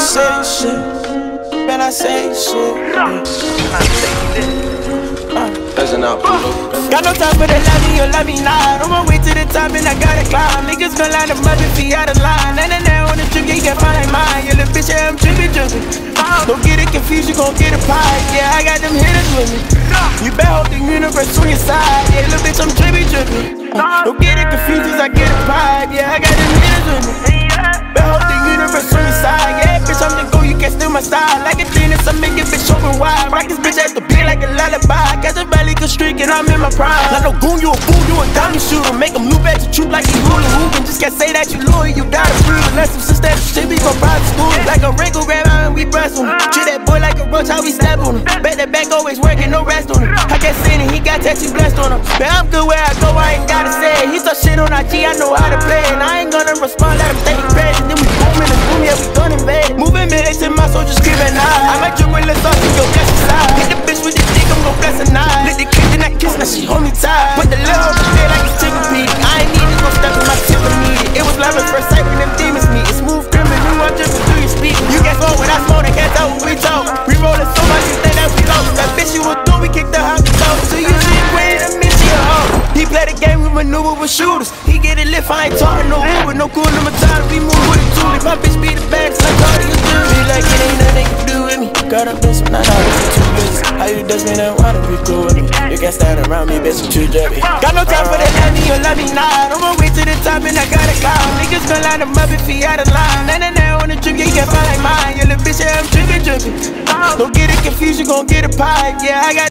say shit, man, I say shit. Listen up. Got no time for the love me or love me not. On my way to the top and I gotta climb. Niggas gon' line them up if he out of line. And now on the trip, you can't find like mine. You little bitch, yeah, I'm trippin'. Don't get it confused, you gon' get a pie. Yeah, I got them hitters with me. You better hope the universe on your side. Yeah, little bitch, I'm trippin'. Don't get it confused, cause I get a pie. Yeah, I got them hitters with me. Better hope the universe on your side. Yeah, bitch, I'm the go, you can't steal my style. Like a Venus, I make it bitch open wide. Rock this bitch at the beat like a lullaby. Got the belly good streak and I'm in my prime. Not no goon, you a fool, you a diamond shooter. Make him loop at your troop like you hula hoopin'. Just can't say that you loyal, you gotta prove. Unless some sister that shit be from private school. Like a wrinkle, grab out and we breast on him. Treat that boy like a roach, how we step on him. Bet that back always working, no rest on him. I can't see it, he got tattoos blessed on him. Man, I'm good where I go, I ain't gotta say it. He start shit on IG, I know how to play it. And I ain't gonna respond, let him think he crazy. Then we boom in the room, yeah, we done invade. Moving minutes in my soul, just screaming nah. I might drink with less sauce, go bless your side. Hit the bitch with the dick, I'm gon' bless her night. Lick the kick, then I kiss, now she hold me tight. Put the love on the bed like it's chicken feet. I ain't need to go step in my tip and need it. It was love at first sight when them demons meet. It's smooth criminal, I'm drippin' through your speak. You can't smoke when I smoke, they can't tell what we talk. We rollin' so much, you think that we lost. That bitch you was doing, we kicked her out the door. So you see great, I miss you a hoe. He play the game, we maneuver with shooters. He get it lift, I ain't talking no Uber. No cool in my time, we move with a toolie. My bitch be the baddest, like Cardi or Julie. Be like it ain't nothing to do with me. Got up in some night, I was too busy. How you dust me, then wanna be cool with me. You can't stand around me, bitch, you too dirty. Got no time for that love me or love me not. On my way to the top and I gotta climb. Niggas gon' line them up if he out of line. And now on the trip, you can't find like mine. You little bitch, yeah, I'm trippin'. Don't get it confused, you gon' get a pie. Yeah, I got